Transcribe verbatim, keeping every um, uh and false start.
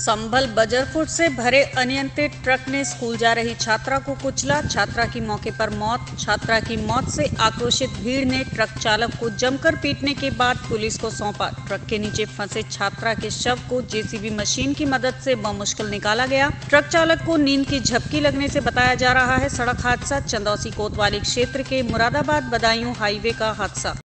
संभल बजरपुर से भरे अनियंत्रित ट्रक ने स्कूल जा रही छात्रा को कुचला। छात्रा की मौके पर मौत। छात्रा की मौत से आक्रोशित भीड़ ने ट्रक चालक को जमकर पीटने के बाद पुलिस को सौंपा। ट्रक के नीचे फंसे छात्रा के शव को जेसीबी मशीन की मदद से बमुश्किल निकाला गया। ट्रक चालक को नींद की झपकी लगने से बताया जा रहा है। सड़क हादसा चंदौसी कोतवाली क्षेत्र के मुरादाबाद बदायूं हाईवे का हादसा।